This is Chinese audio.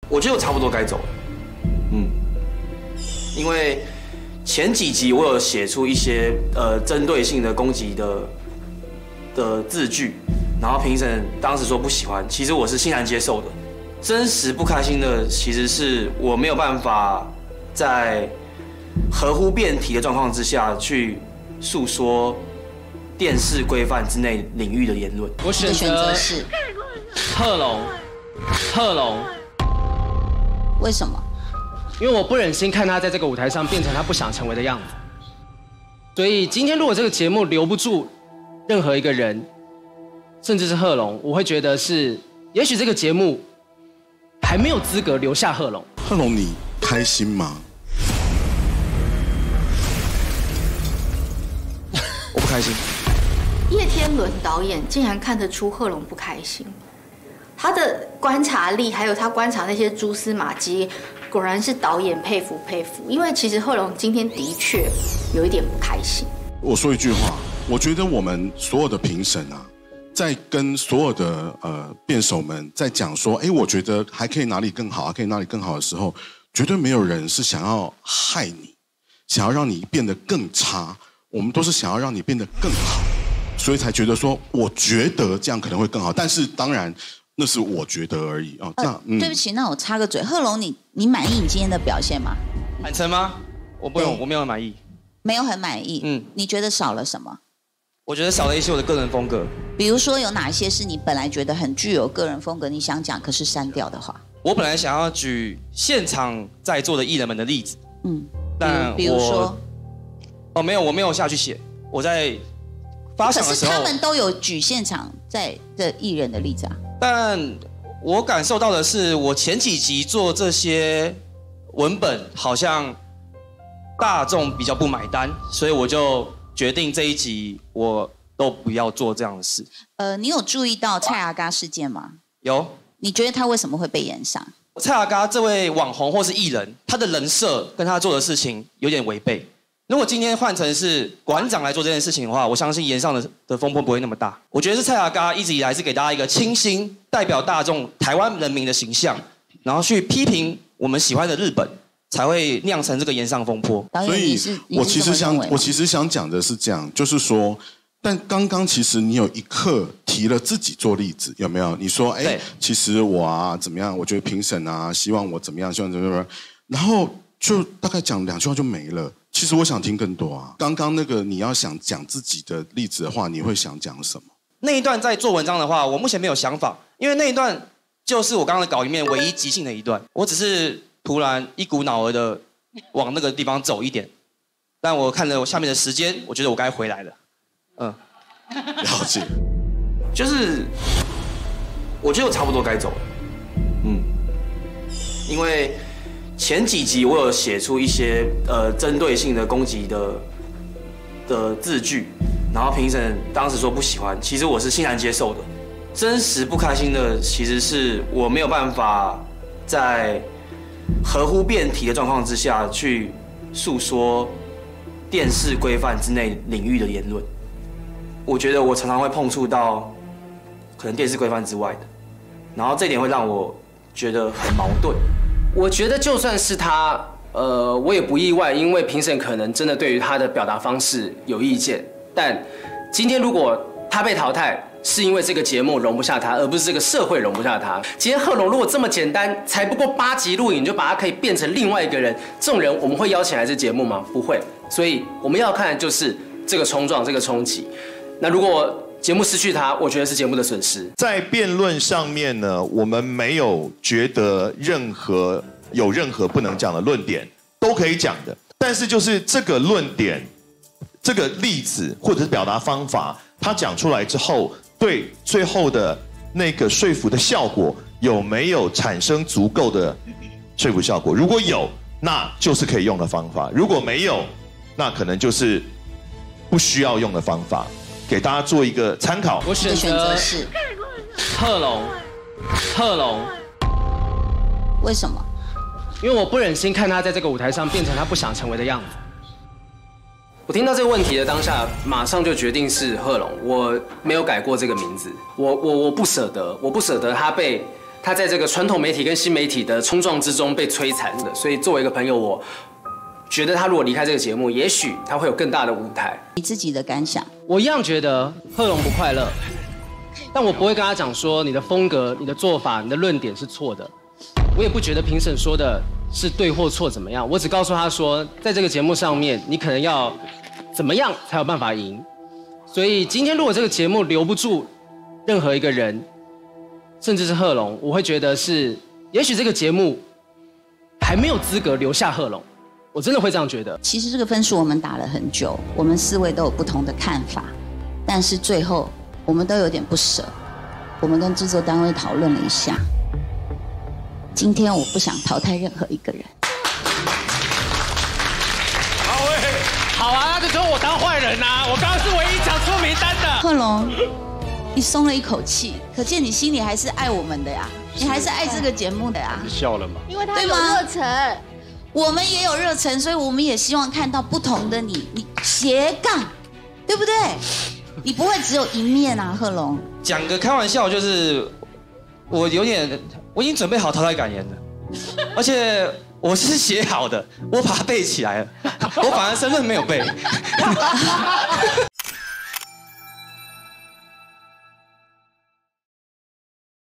我觉得我差不多该走了。因为前几集我有写出一些针对性的攻击的字句，然后评审当时说不喜欢，其实我是欣然接受的。真实不开心的其实是我没有办法在合乎辩题的状况之下去诉说电视规范之内领域的言论。 我选择是贺龙。 为什么？ 因为我不忍心看他在这个舞台上变成他不想成为的样子。所以今天如果这个节目留不住任何一个人，甚至是贺龙，我会觉得是，也许这个节目还没有资格留下贺龙。 贺龙，你开心吗？ 我不开心。 叶天伦导演竟然看得出贺龙不开心，他的观察力还有他观察那些蛛丝马迹，果然是导演佩服。因为其实贺龙今天的确有一点不开心。 我说一句话，我觉得我们所有的评审啊，在跟所有的辩手们在讲说，我觉得还可以哪里更好，还可以哪里更好的时候，绝对没有人是想要害你，想要让你变得更差。我们都是想要让你变得更好，所以才觉得说，我觉得这样可能会更好。但是当然，那是我觉得而已啊。 对不起，那我插个嘴，贺龙，你满意你今天的表现吗？ 坦诚吗？我没有很满意。 没有很满意。你觉得少了什么？ 我觉得少了一些我的个人风格。 比如说有哪些是你本来觉得很具有个人风格，你想讲可是删掉的话？ 我本来想要举现场在座的艺人们的例子。但比如说。 没有，我没有下去写。我在发想的时候， 可是他们都有举现场在的艺人的例子啊。 但我感受到的是，我前几集做这些文本，好像大众比较不买单，所以我就决定这一集我都不要做这样的事。 你有注意到蔡阿嘎事件吗？ 有。 你觉得他为什么会被延上？ 蔡阿嘎这位网红或是艺人，他的人设跟他做的事情有点违背。如果今天换成是馆长来做这件事情的话，我相信延上的风波不会那么大。我觉得是蔡阿嘎一直以来是给大家一个清新、代表大众台湾人民的形象，然后去批评我们喜欢的日本，才会酿成这个延上风波。 所以，我其实想讲的是这样，就是说，但刚刚其实你有一刻提了自己做例子，有没有？你说，其实我啊怎么样？我觉得评审啊，希望我怎么样，希望怎么样，然后就大概讲2句话就没了。其实我想听更多啊！刚刚那个你要想讲自己的例子的话，你会想讲什么？ 那一段在做文章的话，我目前没有想法，因为那一段就是我刚刚的稿里面唯一即兴的一段。我只是突然一股脑儿的往那个地方走一点，但我看了我下面的时间，我觉得我该回来了。 了解。 就是我觉得我差不多该走了。因为前几集我有写出一些针对性的攻击的字句，然后评审当时说不喜欢，其实我是欣然接受的。真实不开心的其实是我没有办法在合乎辩题的状况之下去诉说电视规范之内领域的言论。我觉得我常常会碰触到可能电视规范之外的，然后这一点会让我觉得很矛盾。 我觉得就算是他，我也不意外，因为评审可能真的对于他的表达方式有意见。但今天如果他被淘汰，是因为这个节目容不下他，而不是这个社会容不下他。今天贺龙如果这么简单，才不过8集录影就把他可以变成另外一个人，这种人我们会邀请来这节目吗？不会。所以我们要看的就是这个冲撞，这个冲击。那如果节目失去他，我觉得是节目的损失。 在辩论上面呢，我们没有觉得有任何不能讲的论点，都可以讲的。但是就是这个论点、这个例子或者是表达方法，他讲出来之后，对最后的那个说服的效果有没有产生足够的说服效果？如果有，那就是可以用的方法；如果没有，那可能就是不需要用的方法。给大家做一个参考。 我选择是贺龙。 为什么？ 因为我不忍心看他在这个舞台上变成他不想成为的样子。我听到这个问题的当下，马上就决定是贺龙，我没有改过这个名字。我不舍得，他他在这个传统媒体跟新媒体的冲撞之中被摧残的，所以作为一个朋友，我觉得他如果离开这个节目，也许他会有更大的舞台。 你自己的感想？ 我一样觉得贺龙不快乐，但我不会跟他讲说你的风格、你的做法、你的论点是错的，我也不觉得评审说的是对或错怎么样，我只告诉他说，在这个节目上面，你可能要怎么样才有办法赢。所以今天如果这个节目留不住任何一个人，甚至是贺龙，我会觉得是，也许这个节目还没有资格留下贺龙，我真的会这样觉得。 其实这个分数我们打了很久，我们4位都有不同的看法，但是最后我们都有点不舍。我们跟制作单位讨论了一下，今天我不想淘汰任何一个人。 好啊，那就说我当坏人啊！我刚刚是唯一讲出名单的。 贺龙，你松了一口气，可见你心里还是爱我们的呀，你还是爱这个节目的呀。 笑了吗？ 因为他有热忱， 我们也有热忱，所以我们也希望看到不同的你斜杠，对不对？你不会只有一面啊，贺龙。 讲个开玩笑，就是我已经准备好淘汰感言了，而且我是写好的，我把它背起来了，我反而身份没有背。